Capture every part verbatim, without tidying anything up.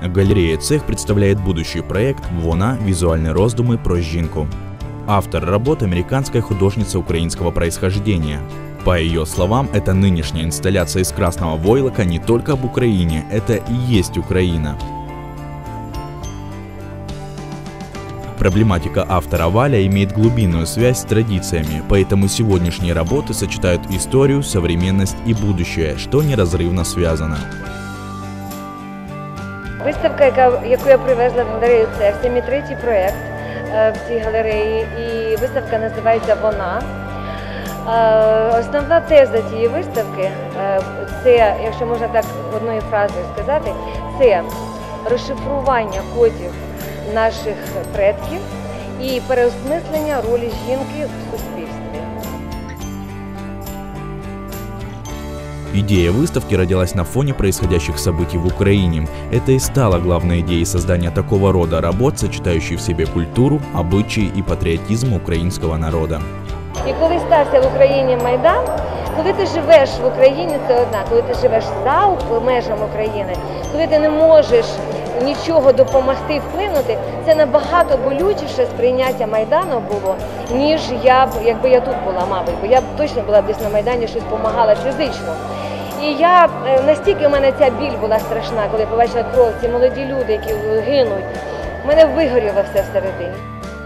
Галерея «Цех» представляет будущий проект «Вона. Визуальные роздумы про жінку». Автор работ – американская художница украинского происхождения. По ее словам, эта нынешняя инсталляция из красного войлока не только об Украине, это и есть Украина. Проблематика автора Валя имеет глубинную связь с традициями, поэтому сегодняшние работы сочетают историю, современность и будущее, что неразрывно связано. Виставка, яка, яку я привезла в галерею «Цех», це мій третій проєкт в цій галереї, і виставка називається «Вона». Основна теза цієї виставки – це, якщо можна так одною фразою сказати, це розшифрування кодів наших предків і переосмислення ролі жінки в суспільстві. Идея выставки родилась на фоне происходящих событий в Украине. Это и стало главной идеей создания такого рода работ, сочетающей в себе культуру, обычаи и патриотизм украинского народа. І коли стався в Україні Майдан, коли ти живеш в Україні, це одна, коли ти живеш за межами України, коли ти не можеш нічого допомогти вплинути, це набагато болючіше сприйняття Майдану було, ніж я б, якби я тут була, мабуть, бо я б точно була десь на Майдані, щось допомагала фізично. І я, настільки в мене ця біль була страшна, коли побачила кров, ці молоді люди, які гинуть, в мене вигоріло все всередині.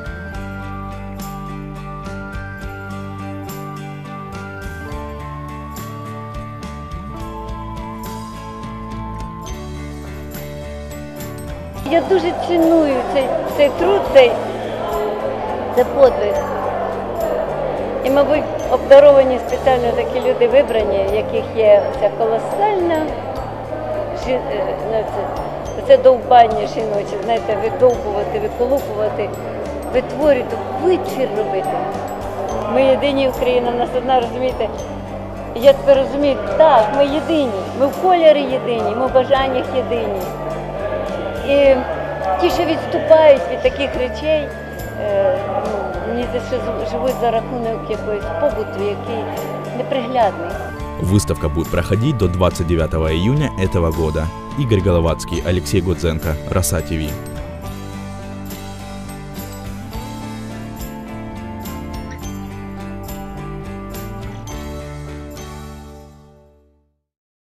Я дуже ціную цей, цей труд, цей, цей подвиг. І, мабуть, обдаровані спеціально такі люди вибрані, в яких є ця колосальна жі... ну, це, це довбання жіноче, знаєте, видовбувати, виколупувати, витворювати, витвір робити. Ми єдині Україна, в нас одна, розумієте, я тепер розумію, так, ми єдині, ми в кольорі єдині, ми в бажаннях єдині. І ті, що відступають від таких речей, ну, мені здається, що живуть за рахунок якогось побуту, який неприглядний. Выставка будет проходить до двадцать девятого июня этого года. Игорь Головацкий, Алексей Гудзенко, Роса ТВ.